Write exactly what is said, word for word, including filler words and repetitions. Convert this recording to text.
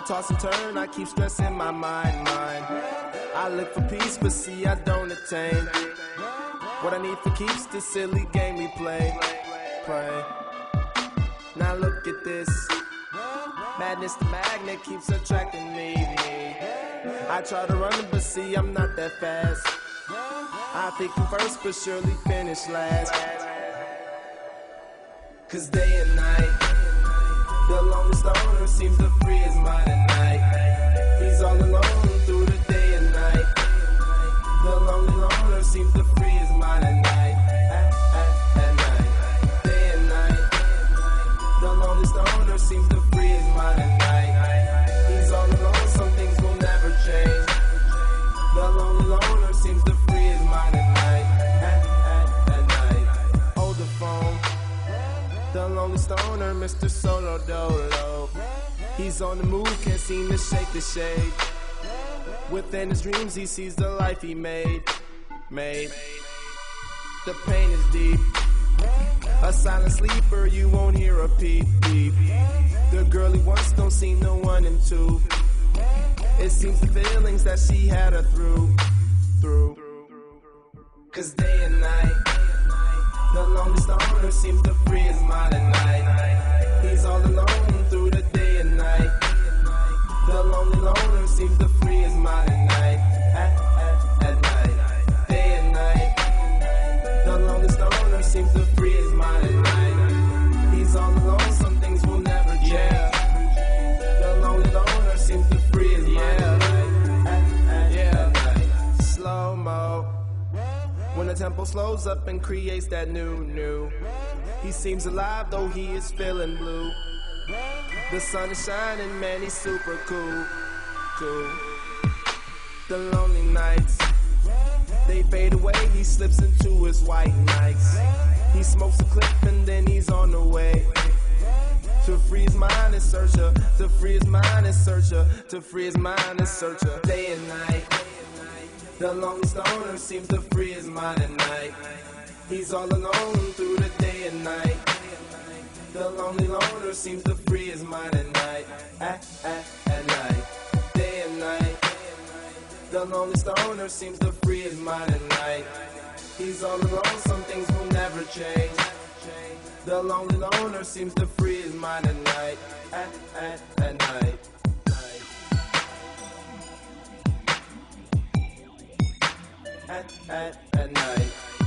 I toss and turn, I keep stressing my mind, mind. I look for peace, but see I don't attain. What I need for keeps this silly game we play, play. Now look at this. Madness, the magnet keeps attracting me, me. I try to run, but see I'm not that fast. I think I'm first, but surely finish last. Cause day and night, the lonely stoner seems to free his mind at night. He's all alone through the day and night. The lonely loner seems to free his mind at night. At, at, at night, day and night. The lonely stoner seems to free his mind at night. He's all alone, some things will never change. The lonely loner seems to free his mind at night. At, at, at night. Hold the phone. The lonely stoner, Mister Solo Dolo. He's on the move, can't seem to shake the shade. Within his dreams, he sees the life he made. Made. The pain is deep. A silent sleeper, you won't hear a peep, peep. The girl he wants don't seem to want him to. It seems the feelings that she had her through, through. Cause day and night, the lonely stoner seems to free his mind at night. He's all alone through the day and night. The lonely loner seems to free his mind at night. At, at, at night, day and night. The lonely stoner seems to free his mind at night. He's all alone, some things will never change. Yeah. The lonely loner seems to free his mind at night. At, at, yeah. At night. Slow-mo. When the tempo slows up and creates that new, new. He seems alive though he is feeling blue. The sun is shining, man, he's super cool, cool. The lonely nights, they fade away, he slips into his white nights. He smokes a clip and then he's on the way. To free his mind and search her, to free his mind and search her, to free his mind and search her. Day and night. The lonely stoner seems to free his mind at night. He's all alone through the day and night. The lonely loner seems to free his mind at night. At, at, at night, day and night. The lonely stoner seems to free his mind at night. He's all alone, some things will never change. The lonely loner seems to free his mind at night. At, at, at night. At, at, at night.